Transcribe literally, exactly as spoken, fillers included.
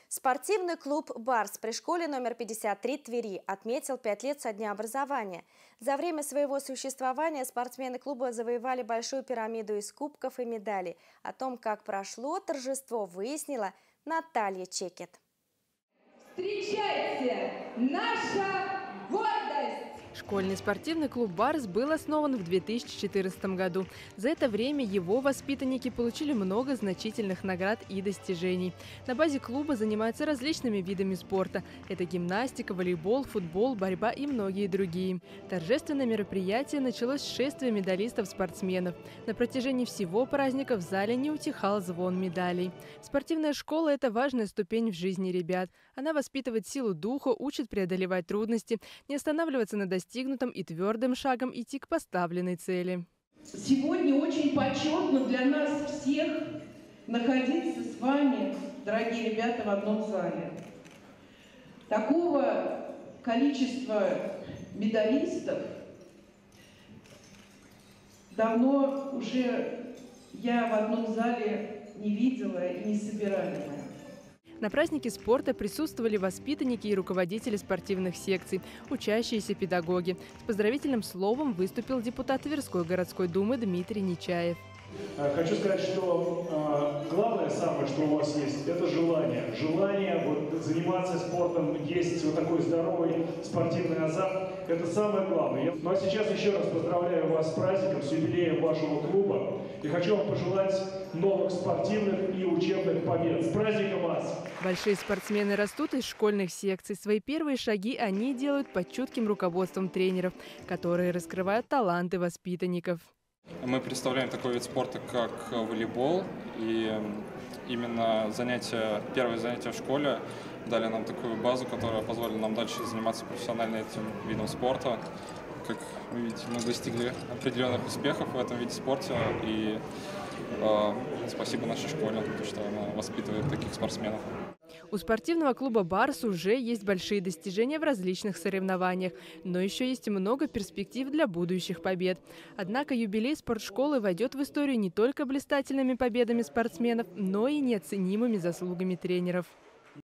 Спортивный клуб «Барс» при школе номер пятьдесят три Твери отметил пять лет со дня образования. За время своего существования спортсмены клуба завоевали большую пирамиду из кубков и медалей. О том, как прошло торжество, выяснила Наталья Чекет. Встречайте, наша гордость! Школьный спортивный клуб «Барс» был основан в две тысячи четырнадцатом году. За это время его воспитанники получили много значительных наград и достижений. На базе клуба занимаются различными видами спорта. Это гимнастика, волейбол, футбол, борьба и многие другие. Торжественное мероприятие началось с шествия медалистов-спортсменов. На протяжении всего праздника в зале не утихал звон медалей. Спортивная школа – это важная ступень в жизни ребят. Она воспитывает силу духа, учит преодолевать трудности, не останавливаться на достижениях, достигнутым и твердым шагом идти к поставленной цели. Сегодня очень почетно для нас всех находиться с вами, дорогие ребята, в одном зале. Такого количества медалистов давно уже я в одном зале не видела и не собирала. На празднике спорта присутствовали воспитанники и руководители спортивных секций, учащиеся педагоги. С поздравительным словом выступил депутат Тверской городской думы Дмитрий Нечаев. Хочу сказать, что э, главное самое, что у вас есть, это желание. Желание вот, заниматься спортом, есть вот такой здоровый спортивный азарт. Это самое главное. Ну а сейчас еще раз поздравляю вас с праздником, с юбилеем вашего клуба. И хочу вам пожелать новых спортивных и учебных побед. С праздником вас! Большие спортсмены растут из школьных секций. Свои первые шаги они делают под чутким руководством тренеров, которые раскрывают таланты воспитанников. Мы представляем такой вид спорта, как волейбол, и именно занятия, первые занятия в школе дали нам такую базу, которая позволила нам дальше заниматься профессионально этим видом спорта. Как вы видите, мы достигли определенных успехов в этом виде спорта, и э, спасибо нашей школе, что она воспитывает таких спортсменов. У спортивного клуба «Барс» уже есть большие достижения в различных соревнованиях, но еще есть много перспектив для будущих побед. Однако юбилей спортшколы войдет в историю не только блистательными победами спортсменов, но и неоценимыми заслугами тренеров.